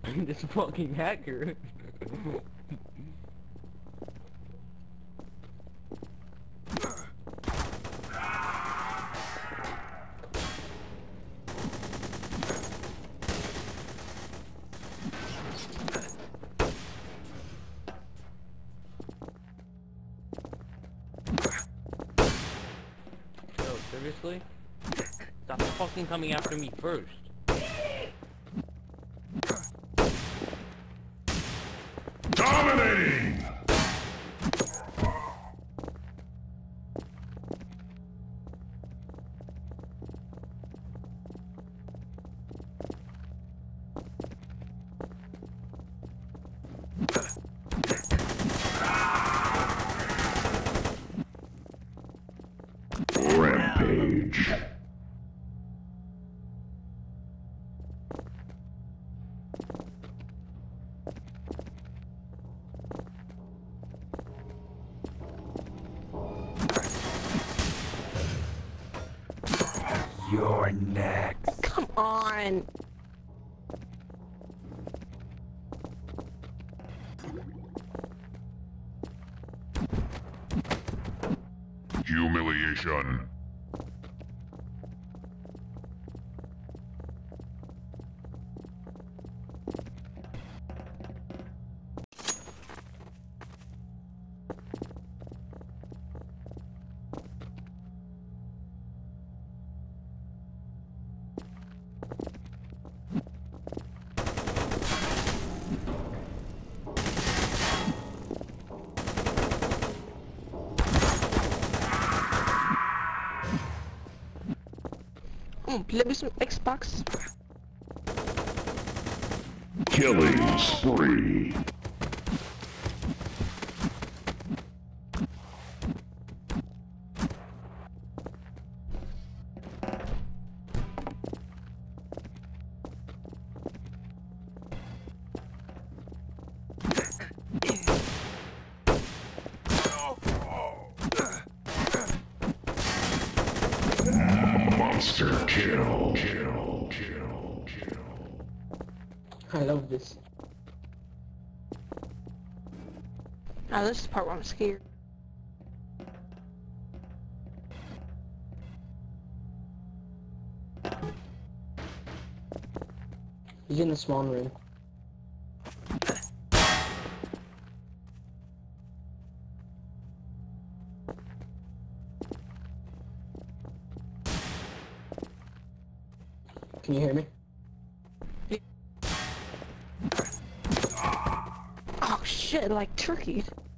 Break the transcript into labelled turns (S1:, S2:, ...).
S1: This fucking hacker. Yo, seriously? Stop fucking coming after me first.
S2: Dominating! Rampage. You're next.
S3: Come on.
S2: Humiliation.
S3: Play me some Xbox.
S2: Killing spree. Monster kill.
S4: I love this.
S3: Oh, this is the part where I'm scared.
S4: He's in the spawn room. Can you hear me?
S3: Oh shit, like turkey.